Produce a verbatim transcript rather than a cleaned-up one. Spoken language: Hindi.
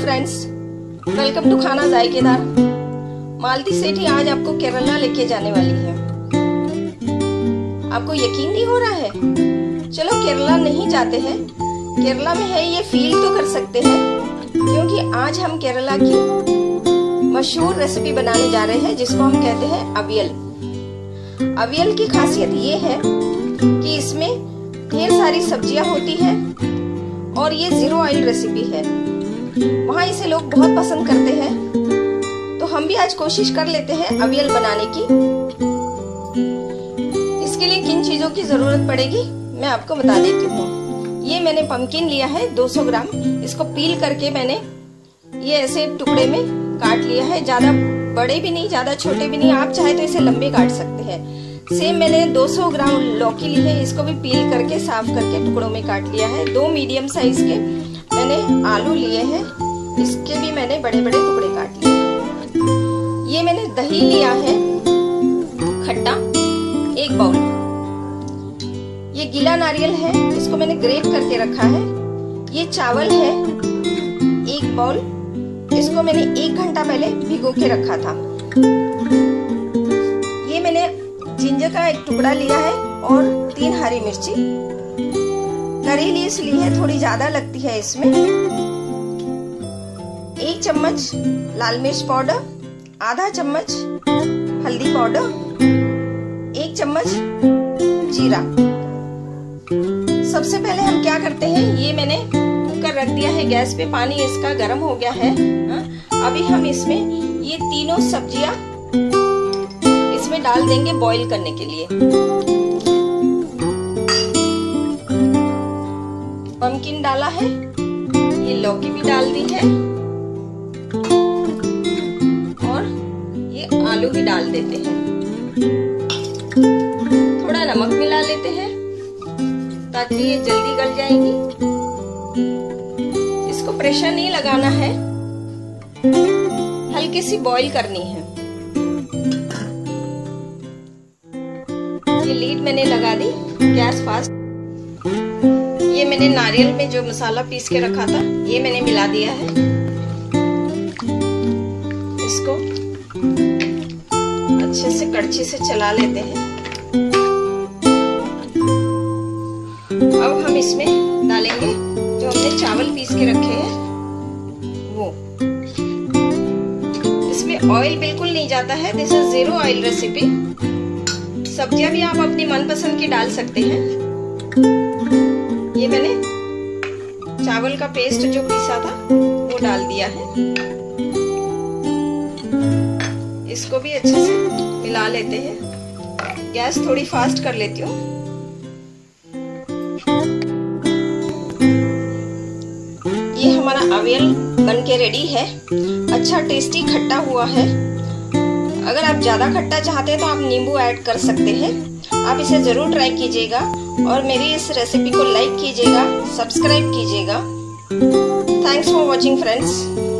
फ्रेंड्स, वेलकम टू खाना जायकेदार। मालती सेठी आज आपको केरला लेके जाने वाली है। आपको यकीन नहीं हो रहा है? चलो केरला नहीं जाते हैं, केरला में है ये फील तो कर सकते हैं, क्योंकि आज हम केरला की मशहूर रेसिपी बनाने जा रहे हैं जिसको हम कहते हैं अवियल। अवियल की खासियत ये है कि इसमें ढेर सारी सब्जियां होती हैं और ये जीरो ऑयल रेसिपी है। वहाँ इसे लोग बहुत पसंद करते हैं, तो हम भी आज कोशिश कर लेते हैं अवियल बनाने की। इसके लिए किन चीजों की जरूरत पड़ेगी मैं आपको बता देती हूँ। ये मैंने पम्पकिन लिया है दो सौ ग्राम। इसको पील करके मैंने ये ऐसे टुकड़े में काट लिया है। ज्यादा बड़े भी नहीं, ज्यादा छोटे भी नहीं, आप चाहे तो इसे लंबे काट सकते हैं। सेम मैंने दो सौ ग्राम लौकी ली है, इसको भी पील करके साफ करके टुकड़ों में काट लिया है। दो मीडियम साइज के मैंने आलू लिए हैं, इसके भी मैंने बड़े बड़े टुकड़े काट लिए। ये मैंने दही लिया है खट्टा एक बाउल। ये गीला नारियल है, इसको मैंने ग्रेट करके रखा है। ये चावल है एक बाउल, इसको मैंने एक घंटा पहले भिगो के रखा था। ये मैंने जिंजर का एक टुकड़ा लिया है और तीन हरी मिर्ची। करी लीव्स ली है, थोड़ी ज्यादा लगती है इसमें। एक चम्मच लाल मिर्च पाउडर, आधा चम्मच हल्दी पाउडर, एक चम्मच जीरा। सबसे पहले हम क्या करते हैं, ये मैंने कुकर रख दिया है गैस पे, पानी इसका गर्म हो गया है। अभी हम इसमें ये तीनों सब्जियां इसमें डाल देंगे बॉईल करने के लिए। पम्पकिन डाला है, ये लौकी भी डाल दी है और ये आलू भी डाल देते हैं। थोड़ा नमक मिला लेते हैं ताकि ये जल्दी गल जाएगी। इसको प्रेशर नहीं लगाना है, हल्की सी बॉईल करनी है। ये लीड मैंने लगा दी, गैस फास्ट। ये मैंने नारियल में जो मसाला पीस के रखा था ये मैंने मिला दिया है। इसको अच्छे से कड़छी से चला लेते हैं। अब हम इसमें डालेंगे जो हमने चावल पीस के रखे हैं वो। इसमें ऑयल बिल्कुल नहीं जाता है, this is zero oil recipe. सब्जियां भी आप अपनी मनपसंद की डाल सकते हैं। ये मैंने चावल का पेस्ट जो पीसा था वो डाल दिया है। इसको भी अच्छे से मिला लेते हैं। गैस थोड़ी फास्ट कर लेती हूँ। ये हमारा अवियल बनके रेडी है। अच्छा टेस्टी खट्टा हुआ है। अगर आप ज्यादा खट्टा चाहते हैं तो आप नींबू ऐड कर सकते हैं। आप इसे जरूर ट्राई कीजिएगा और मेरी इस रेसिपी को लाइक कीजिएगा, सब्सक्राइब कीजिएगा। Thanks for watching friends.